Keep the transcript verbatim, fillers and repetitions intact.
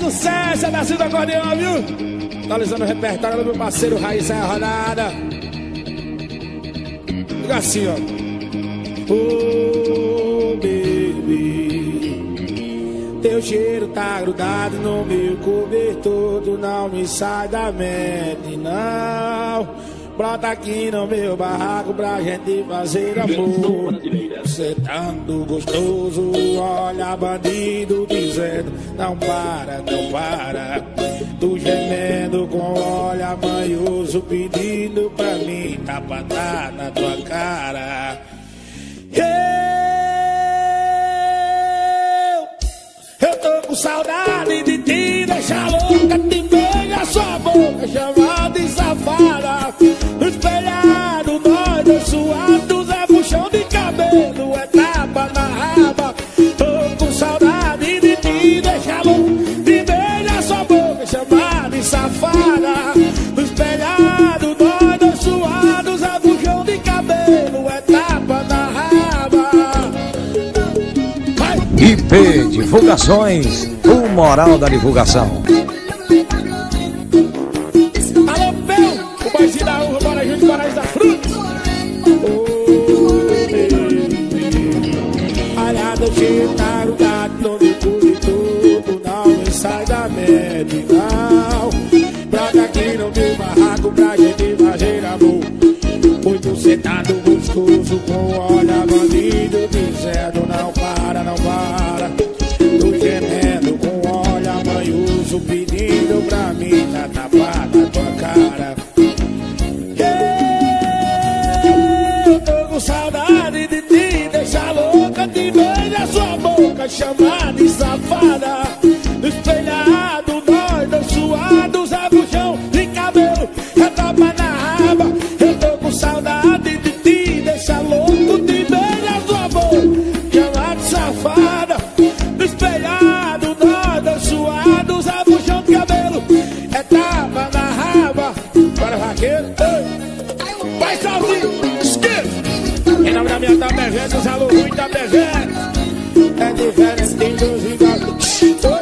sucesso, é da Silva Acordeão, viu? Atualizando o repertório do meu parceiro Raiz é a rodada. Diga assim, ó. Oh, baby, teu cheiro tá grudado no meu cobertor, tu não me sai da mente, não. Brota aqui no meu barraco pra gente fazer amor. Você tanto gostoso, olha bandido dizendo não para, não para. Tu gemendo com olha manhoso pedindo pra mim tapatar na tua cara. Eu, eu tô com saudade de ti, deixa louca, te beija sua boca, chamada de safada. No espelhado, nós dois suados, é puxão de cabelo, é tapa na raba. Tô com saudade de ti, deixa louco, te beija sua boca, chamada de safada. No espelhado, nós dois suados, é puxão de cabelo, é tapa na raba. Vai. I P Divulgações, o moral da divulgação. Alô, meu, o Baixinho da Uva, bora junto, bora da fruta. Olha, do jeito tá grudado no meu cobertor, tu não me sai da mente, não. Brota aqui no meu barraco pra gente fazer amor. Muito sentado gostoso com olha bandido dizendo não para, não para. Tu gemendo com olha manhoso pedindo pra mim tá tapada na tua cara. Eu tô com saudade de ti, deixa louca, te beija sua boca, chamada de safada. No espelhado, nós dois suados, é puxão de cabelo, é tapa na raba. Eu tô com saudade de ti, deixa louco, te beija sua boca, chamada de safada. No espelhado, nós dois suados, é puxão de cabelo, é tapa na raba. Para o vaqueiro, ei. Vai sozinho, esquerda. Em nome da minha Tabevete, os alô ruim Tabevete. É diferente dos iguais.